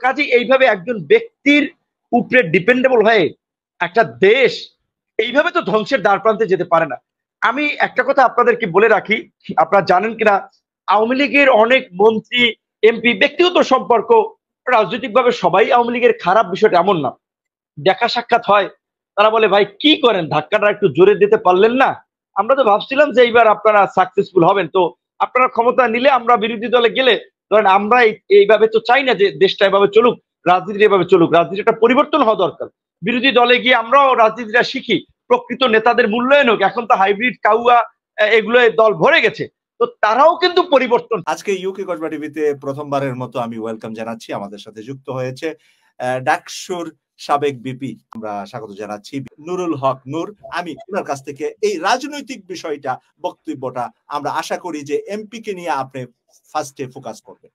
কাজে এইভাবে একজন ব্যক্তির উপরে ডিপেন্ডেবল হয়ে একটা দেশ এইভাবে তো ধ্বংসের দ্বার প্রান্তে যেতে পারে না। আমি একটা কথা আপনাদেরকে বলে রাখি, আপনারা জানেন কিনা, আওয়ামী লীগের অনেক মন্ত্রী এমপি ব্যক্তিগত সম্পর্ক, রাজনৈতিকভাবে সবাই আওয়ামী লীগের খারাপ, বিষয়টা এমন না। দেখা সাক্ষাৎ হয়, তারা বলে ভাই কি করেন, ধাক্কাটা একটু জোরে দিতে পারলেন না, আমরা তো ভাবছিলাম যে এইবার আপনারা সাকসেসফুল হবেন, তো আপনারা ক্ষমতা নিলে আমরা বিরোধী দলে গেলে ধরেন আমরা এইভাবে তো চাই না যে দেশটা এভাবে চলুক, রাজনীতি এভাবে চলুক, রাজনীতিটা পরিবর্তন হওয়া দরকার। বিরোধী দলে গিয়ে আমরাও রাজনীতিটা শিখি, প্রকৃত নেতাদের মূল্যায়ন হোক। এখন তো হাইব্রিড কাউয়া এগুলো দল ভরে গেছে, তো তারাও কিন্তু পরিবর্তন। আজকে ইউকে কসবা টিভিতে প্রথমবারের মতো আমি ওয়েলকাম জানাচ্ছি, আমাদের সাথে যুক্ত হয়েছে ডাকসুর সাবেক বিপি, আমরা স্বাগত জানাচ্ছি নুরুল হক নূর। আমি ওনার কাছ থেকে এই রাজনৈতিক বিষয়টা, বক্তব্যটা আমরা আশা করি যে এমপি কে নিয়ে আপনি ফার্স্টে ফোকাস করবেন।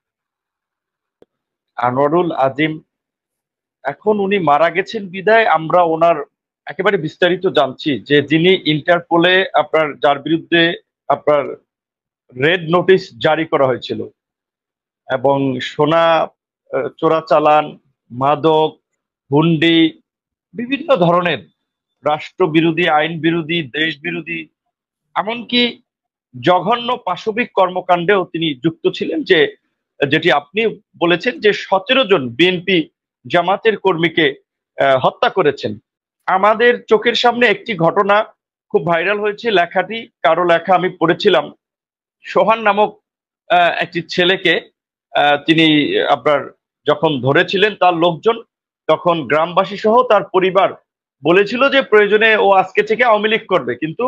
আনোয়ারুল আজিম, এখন উনি মারা গেছেন বিদায় আমরা ওনার একেবারে বিস্তারিত জানছি, যে যিনি ইন্টারপোলে আপনার যার বিরুদ্ধে আপনার রেড নোটিশ জারি করা হয়েছিল এবং সোনা চোরাচালান, মাদক, হুন্ডি, বিভিন্ন ধরনের রাষ্ট্রবিরোধী, আইন বিরোধী, দেশ বিরোধী, এমনকি জঘন্য পাশবিক কর্মকাণ্ডেও তিনি যুক্ত ছিলেন, যেটি আপনি বলেছেন যে 17 জন বিএনপি জামাতের কর্মীকে হত্যা করেছেন। আমাদের চোখের সামনে একটি ঘটনা খুব ভাইরাল হয়েছে, লেখাটি কারো লেখা, আমি পড়েছিলাম। সোহান নামক একটি ছেলেকে তিনি আপনার যখন ধরেছিলেন তার লোকজন, তখন গ্রামবাসী সহ তার পরিবার বলেছিল যে প্রয়োজনে ও আজকে থেকে আওয়ামী লীগ করবে, কিন্তু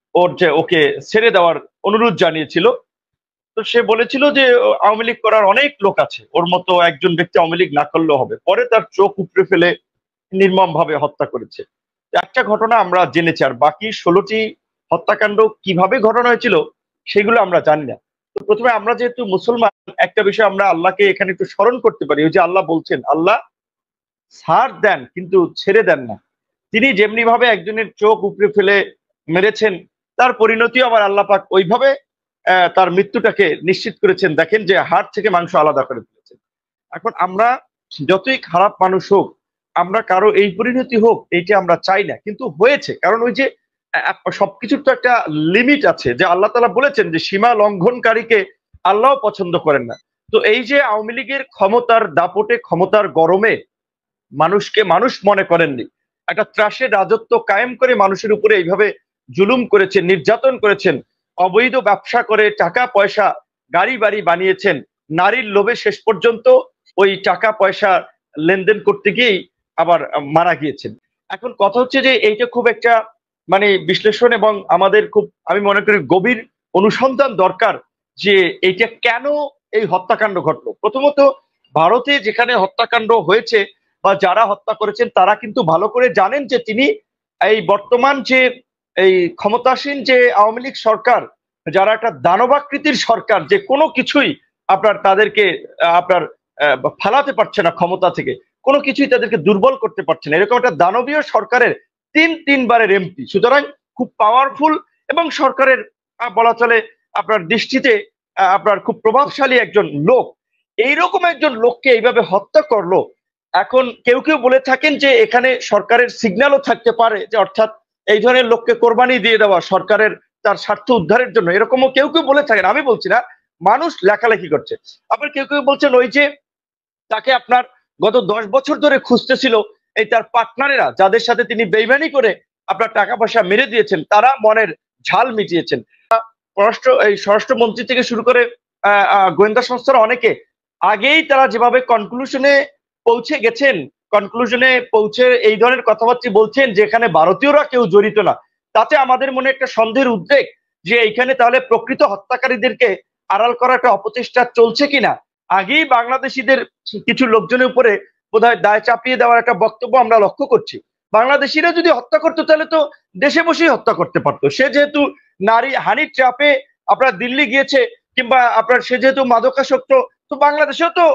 ওকে ছেড়ে দেওয়ার অনুরোধ জানিয়েছিল। তো সে বলেছিল যে আওয়ামী লীগ করার অনেক লোক আছে, ওর মতো একজন ব্যক্তি আওয়ামী লীগ না করলেও হবে। পরে তার চোখ উপড়ে ফেলে নির্মম ভাবে হত্যা করেছে। একটা ঘটনা আমরা জেনেছি, আর বাকি 16টি হত্যাকাণ্ড কিভাবে ঘটনা হয়েছিল সেগুলো আমরা জানি না। তো প্রথমে আমরা যেহেতু মুসলমান, একটা বিষয় আমরা আল্লাহকে এখানে একটু স্মরণ করতে পারি, ওই যে আল্লাহ বলছেন, আল্লাহ ছাড় দেন কিন্তু ছেড়ে দেন না। তিনি যেমনি ভাবে একজনের চোখ উপড়ে ফেলে মেরেছেন, তার পরিণতিও আবার আল্লাহ পাক ওইভাবে তার মৃত্যুটাকে নিশ্চিত করেছেন। দেখেন যে হাড় থেকে মাংস আলাদা করে ফেলেছেন। এখন আমরা যতই খারাপ মানুষ হোক, আমরা কারো এই পরিণতি হোক এইটা আমরা চাই না, কিন্তু হয়েছে। কারণ ওই যে সবকিছুর তো একটা লিমিট আছে, যে আল্লাহ তাআলা বলেছেন যে সীমা লঙ্ঘনকারীকে আল্লাহ পছন্দ করেন না। তো এই যে আওয়ামী লীগের ক্ষমতার দাপটে, ক্ষমতার গরমে মানুষকে মানুষ মনে করেননি, একটা ত্রাসের রাজত্ব কায়েম করে মানুষের উপরে এইভাবে জুলুম করেছেন, নির্যাতন করেছেন, অবৈধ ব্যবসা করে টাকা পয়সা গাড়ি বাড়ি বানিয়েছেন, নারীর লোভে শেষ পর্যন্ত ওই টাকা পয়সা লেনদেন করতে গিয়েই আবার মারা গিয়েছেন। এখন কথা হচ্ছে যে এইটা খুব একটা মানে বিশ্লেষণ এবং আমাদের খুব, আমি মনে করি, গভীর অনুসন্ধান দরকার, যে এইটা কেন এই হত্যাকাণ্ড ঘটলো। প্রথমত, ভারতে যেখানে হত্যাকাণ্ড হয়েছে বা যারা হত্যা করেছেন তারা কিন্তু ভালো করে জানেন যে তিনি এই বর্তমান যে এই ক্ষমতাসীন যে আওয়ামী লীগ সরকার, যারা একটা দানবাকৃতির সরকার, যে কোনো কিছুই আপনার তাদেরকে আপনার ফালাতে পারছে না ক্ষমতা থেকে, কোনো কিছুই তাদেরকে দুর্বল করতে পারছে না, এরকম একটা দানবীয় সরকারের তিনবারের এমপি, সুতরাং খুব পাওয়ারফুল এবং সরকারের বলা চলে আপনার দৃষ্টিতে আপনার খুব প্রভাবশালী একজন লোক। এইরকম একজন লোককে এইভাবে হত্যা করলো। এখন কেউ কেউ বলে থাকেন যে এখানে সরকারের সিগন্যালও থাকতে পারে, যে অর্থাৎ এই ধরনের লোককে কোরবানি দিয়ে দেওয়া সরকারের তার স্বার্থ উদ্ধারের জন্য, এরকমও কেউ কেউ বলে থাকেন, আমি বলছি না, মানুষ লেখালেখি করছে। আবার কেউ কেউ বলছেন ওই যে তাকে আপনার গত 10 বছর ধরে খুঁজতেছিল এই তার পার্টনারেরা, যাদের সাথে তিনি বেইমানি করে আপনার টাকা পয়সা মেরে দিয়েছেন, তারা মনের ঝাল মিটিয়েছেন। স্বরাষ্ট্রমন্ত্রী থেকে শুরু করে গোয়েন্দা সংস্থার অনেকে আগেই তারা যেভাবে কনক্লুশনে পৌঁছে গেছেন, কনক্লুশনে পৌঁছে এই ধরনের কথাবার্তা বলছেন যে এখানে ভারতীয়রা কেউ জড়িত না, তাতে আমাদের মনে একটা সন্দেহের উদ্রেক যে এইখানে তাহলে প্রকৃত হত্যাকারীদেরকে আড়াল করা একটা অপচেষ্টা চলছে কিনা। আগেই বাংলাদেশিদের কিছু লোকজনের উপরে বোধহয় দায় চাপিয়ে দেওয়ার একটা বক্তব্য আমরা লক্ষ্য করছি। বাংলাদেশিরা যদি হত্যা করতো তাহলে তো দেশে বসেই হত্যা করতে পারতো। সে যেহেতু নারী হানির চাপে আপনার দিল্লি গিয়েছে, কিংবা আপনার সে যেহেতু মাদকাসক্ত, তো বাংলাদেশেও তো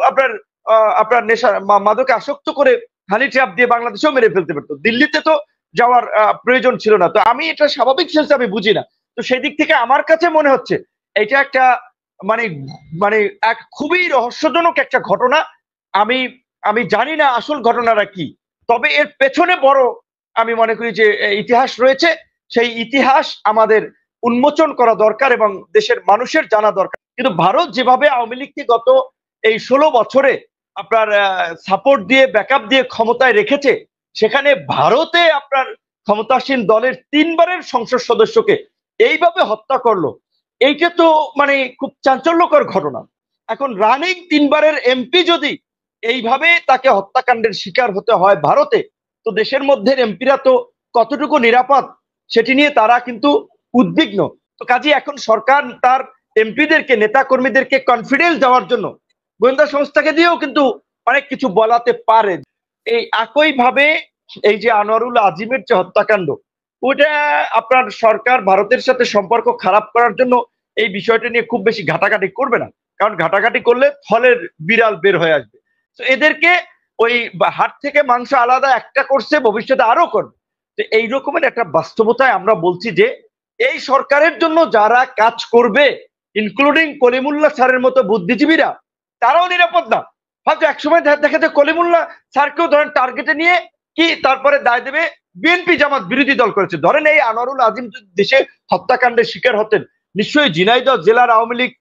আপনার নেশা মাদকে আসক্ত করে হানি ট্র্যাপ দিয়ে বাংলাদেশেও মেরে ফেলতে পারতো, দিল্লিতে তো যাওয়ার প্রয়োজন ছিল না। তো আমি এটা স্বাভাবিক সেন্স আমি বুঝি না। তো সেই দিক থেকে আমার কাছে মনে হচ্ছে এটা একটা মানে মানে এক খুবই রহস্যজনক একটা ঘটনা। আমি আমি জানি না আসল ঘটনাটা কি, তবে এর পেছনে বড় আমি মনে করি যে ইতিহাস রয়েছে। সেই ইতিহাস আমাদের উন্মোচন করা দরকার এবং দেশের মানুষের জানা দরকার। কিন্তু ভারত যেভাবে আওয়ামী লীগকে গত এই 16 বছরে আপনার সাপোর্ট দিয়ে ব্যাকআপ দিয়ে ক্ষমতায় রেখেছে, সেখানে ভারতে আপনার ক্ষমতাসীন দলের 3 বারের সংসদ সদস্যকে এইভাবে হত্যা করলো, এইটা তো মানে খুব চাঞ্চল্যকর ঘটনা। এখন রানিং 3 বারের এমপি যদি এইভাবে তাকে হত্যাকাণ্ডের শিকার হতে হয় ভারতে, তো দেশের মধ্যে এমপিরা তো কতটুকু নিরাপদ সেটি নিয়ে তারা কিন্তু উদ্বিগ্ন। তো কাজে এখন সরকার তার এমপিদেরকে, নেতা কর্মীদেরকে কনফিডেন্স দেওয়ার জন্য গোয়েন্দা সংস্থাকে দিয়েও কিন্তু অনেক কিছু বলাতে পারে। এই একই ভাবে এই যে আনোয়ারুল আজিমের যে হত্যাকাণ্ড, ওটা আপনার সরকার ভারতের সাথে সম্পর্ক খারাপ করার জন্য এই বিষয়টা নিয়ে খুব বেশি ঘাটাঘাটি করবে না, কারণ ঘাটাঘাটি করলে ফলের বিড়াল বের হয়ে আসবে। তো এদেরকে ওই হাট থেকে মাংস আলাদা একটা করছে, ভবিষ্যতে আরো করবে। তো এই রকমের একটা বাস্তবতায় আমরা বলছি যে এই সরকারের জন্য যারা কাজ করবে, ইনক্লুডিং কলিমুল্লাহ স্যারের মতো বুদ্ধিজীবীরা, তারাও নিরাপদ না। হয়তো একসময় দেখা যায় কলিমুল্লাহ স্যারকেও ধরেন টার্গেটে নিয়ে কি তারপরে দায় দেবে বিএনপি জামাত বিরোধী দল করেছে। ধরেন এই আনোয়ারুল আজিম দেশে হত্যাকাণ্ডের শিকার হতেন, নিশ্চয়ই ঝিনাইদহ জেলার আওয়ামী লীগ,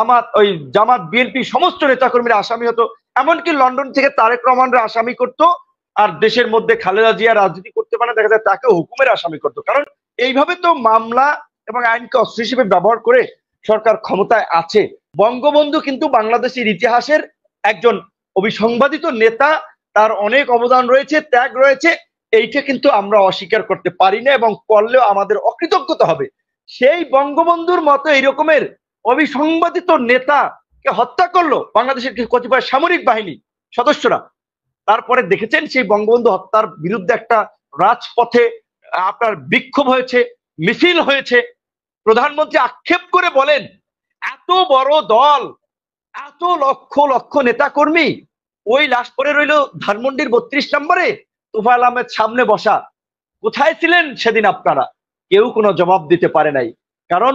জামাত বিএনপি সমস্ত নেতাকর্মীরা আসামি হতো, এমনকি লন্ডন থেকে তারেক রহমানরা আসামি করতো। আর দেশের মধ্যে খালেদা জিয়া রাজনীতি করতে পারে, দেখা যায় তাকে হুকুমের আসামি করতো। কারণ এইভাবে তো মামলা এবং আইনকে অস্ত্র হিসেবে ব্যবহার করে সরকার ক্ষমতায় আছে। বঙ্গবন্ধু কিন্তু বাংলাদেশের ইতিহাসের একজন অবিসংবাদিত নেতা, তার অনেক অবদান রয়েছে, ত্যাগ রয়েছে, এইটা কিন্তু আমরা অস্বীকার করতে পারি না, এবং করলেও আমাদের অকৃতজ্ঞতা হবে। সেই বঙ্গবন্ধুর মতো এইরকমের অবিসংবাদিত নেতাকে হত্যা করলো বাংলাদেশের কতিপয় সামরিক বাহিনী সদস্যরা। তারপরে দেখেছেন সেই বঙ্গবন্ধু হত্যার বিরুদ্ধে একটা রাজপথে আপনার বিক্ষোভ হয়েছে, মিছিল হয়েছে। প্রধানমন্ত্রী আক্ষেপ করে বলেন, এত বড় দল, এত লক্ষ লক্ষ নেতা কর্মী, ওই লাশ পরে রইল ধানমন্ডির 32 নম্বরে তোফায়েল আহমেদ সামনে বসা। কোথায় ছিলেন সেদিন আপনারা? কেউ কোনো জবাব দিতে পারে নাই। কারণ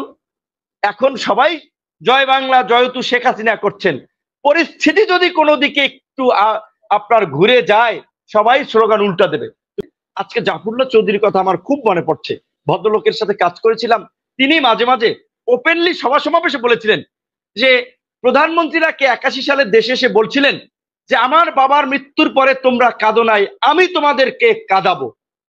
এখন সবাই জয় বাংলা জয়তু শেখ হাসিনা করছেন। পরিস্থিতি যদি কোনো দিকে একটু আপনার ঘুরে যায়, সবাই স্লোগান উল্টা দেবে। আজকে জাফরুল্লাহ চৌধুরীর কথা আমার খুব মনে পড়ছে। ভদ্রলোকের সাথে কাজ করেছিলাম, তিনি মাঝে মাঝে ওপেনলি সভা সমাবেশে বলেছিলেন যে প্রধানমন্ত্রীরা কে 81 সালে দেশে এসে বলছিলেন যে আমার বাবার মৃত্যুর পরে তোমরা কাঁদো নাই, আমি তোমাদেরকে কাঁদাবো।